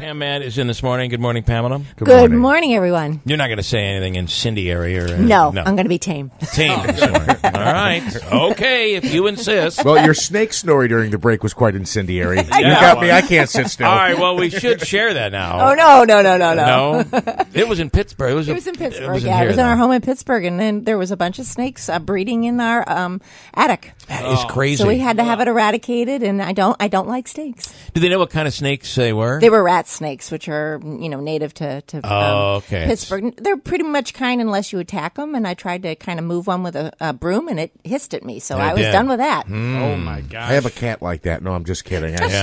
Pam Matt is in this morning. Good morning, Pamela. Good morning, everyone. You're not going to say anything incendiary or no, I'm going to be tame. Tame this morning. All right. Okay, if you insist. Well, your snake story during the break was quite incendiary. You got me. I can't sit still. All right, well, we should share that now. Oh, no. No? It was in Pittsburgh. It was in Pittsburgh. It was in our home in Pittsburgh, and then there was a bunch of snakes breeding in our attic. That is crazy. So we had to have it eradicated, and I don't like snakes. Do they know what kind of snakes they were? They were rat snakes, which are native to okay. Pittsburgh. They're pretty much kind unless you attack them, and I tried to kind of move one with a broom, and it hissed at me, so I was done with that. Oh, my gosh. I have a cat like that. No, I'm just kidding. I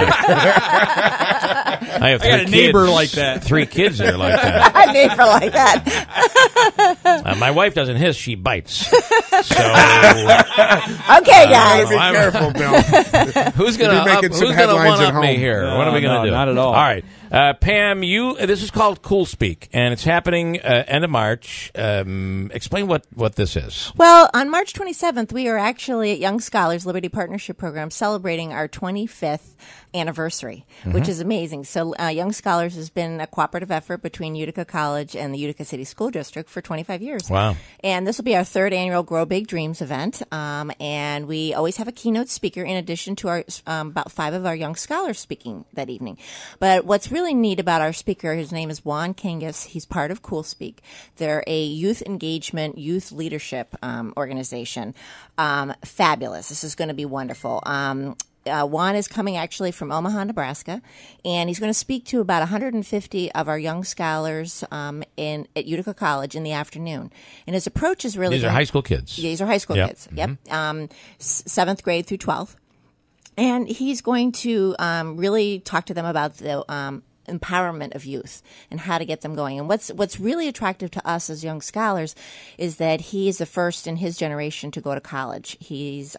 have got a neighbor like that. 3 kids that are like that. A neighbor like that. My wife doesn't hiss; she bites. So, okay, guys, be careful, Bill. who's gonna one up me here? What are we gonna do? Not at all. All right, Pam. This is called Cool Speak, and it's happening end of March. Explain what this is. Well, on March 27th, we are actually at Young Scholars Liberty Partnership Program celebrating our 25th anniversary, which is amazing. So Young Scholars has been a cooperative effort between Utica College and the Utica City School District for 25 years. Wow. And this will be our 3rd annual Grow Big Dreams event. And we always have a keynote speaker in addition to our about 5 of our young scholars speaking that evening. But what's really neat about our speaker, his name is Juan Kangas. He's part of Cool Speak. They're a youth engagement, youth leadership organization. Fabulous. This is going to be wonderful. Juan is coming actually from Omaha, Nebraska, and he's going to speak to about 150 of our young scholars at Utica College in the afternoon. And his approach is really... These are high school kids. These are high school kids, yep. 7th grade through 12th. And he's going to really talk to them about the empowerment of youth and how to get them going. And what's really attractive to us as young scholars is that he is the first in his generation to go to college. He's...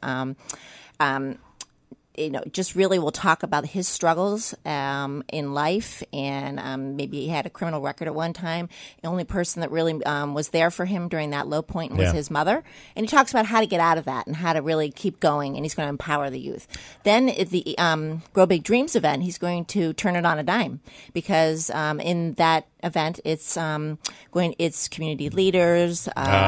just really will talk about his struggles in life, and maybe he had a criminal record at one time. The only person that really was there for him during that low point was his mother. And he talks about how to get out of that and how to really keep going, and he's going to empower the youth. Then at the Grow Big Dreams event, he's going to turn it on a dime, because in that event, it's community leaders,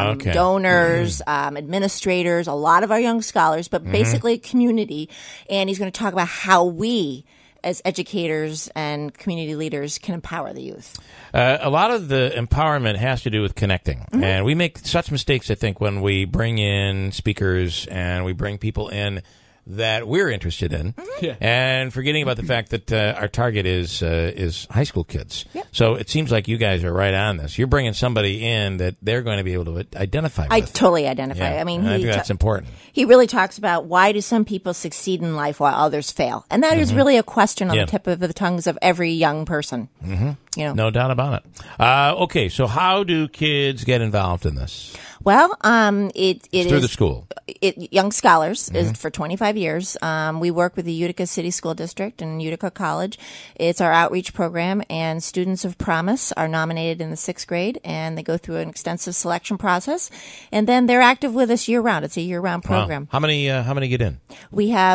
donors, administrators, a lot of our young scholars, but basically community. And he's going to talk about how we, as educators and community leaders, can empower the youth. A lot of the empowerment has to do with connecting. And we make such mistakes, I think, when we bring in speakers and we bring people in that we're interested in, and forgetting about the fact that our target is high school kids. Yep. So it seems like you guys are right on this. You're bringing somebody in that they're going to be able to identify with. I totally identify. Yeah. I mean, I think that's important. He really talks about why do some people succeed in life while others fail, and that is really a question on the tip of the tongues of every young person. No doubt about it. Okay, so how do kids get involved in this? Well, it's through the school. Young Scholars is for 25 years. We work with the Utica City School District and Utica College. It's our outreach program, and students of promise are nominated in the 6th grade, and they go through an extensive selection process, and then they're active with us year-round. It's a year-round program. Wow. How many get in? We have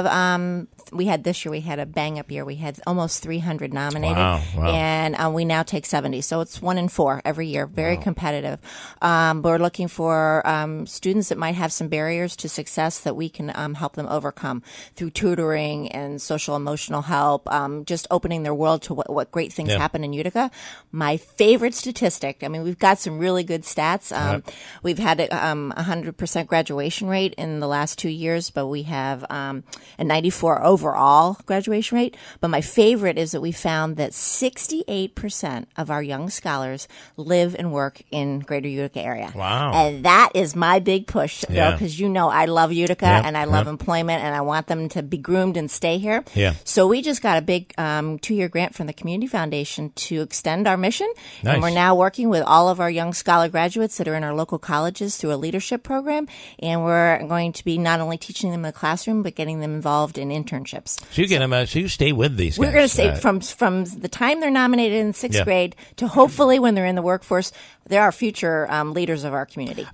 this year we had a bang-up year. We had almost 300 nominated, and we now take 70. So it's 1 in 4 every year. Very competitive. We're looking for students that might have some barriers to success that we can help them overcome through tutoring and social emotional help, just opening their world to what great things happen in Utica. My favorite statistic, I mean, we've got some really good stats. We've had a 100% graduation rate in the last 2 years, but we have a 94 overall graduation rate. But my favorite is that we found that 68% of our young scholars live and work in greater Utica area. Wow. And that is my big push, Bill, because I love Utica and I love employment, and I want them to be groomed and stay here. Yeah. So we just got a big 2-year grant from the Community Foundation to extend our mission. Nice. And we're now working with all of our young scholar graduates that are in our local colleges through a leadership program. And we're going to be not only teaching them in the classroom, but getting them involved in internships. So you get them. So you stay with these guys. We're going to stay from the time they're nominated in 6th grade to hopefully when they're in the workforce. They're our future leaders of our community.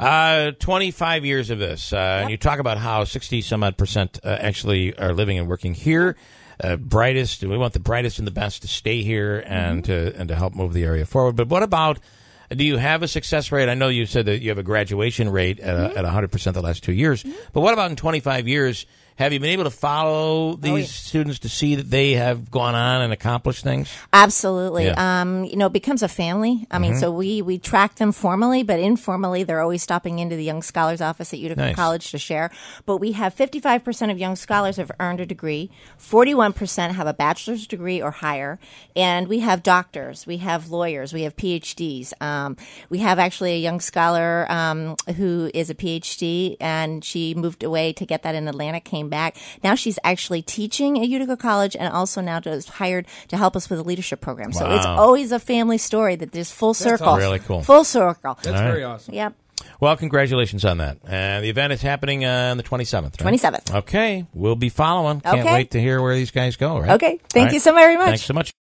25 years of this. And you talk about how 60-some-odd% actually are living and working here. brightest. We want the brightest and the best to stay here and to help move the area forward. But what about? Do you have a success rate? I know you said that you have a graduation rate at 100% the last 2 years. But what about in 25 years? Have you been able to follow these students to see that they have gone on and accomplished things? Absolutely. Yeah. It becomes a family. I mean, so we track them formally, but informally, they're always stopping into the Young Scholars office at Utica College to share. But we have 55% of young scholars have earned a degree, 41% have a bachelor's degree or higher, and we have doctors, we have lawyers, we have PhDs. We have actually a young scholar who is a PhD, and she moved away to get that in Atlanta, came back. Now she's actually teaching at Utica College and also now is hired to help us with the leadership program. So it's always a family story that there's full circle. That's really cool. Full circle. That's very awesome. Yep. Well, congratulations on that. And the event is happening on the 27th, right? 27th. Okay. We'll be following. Can't wait to hear where these guys go, right? Okay. Thank you so very much. Thanks so much.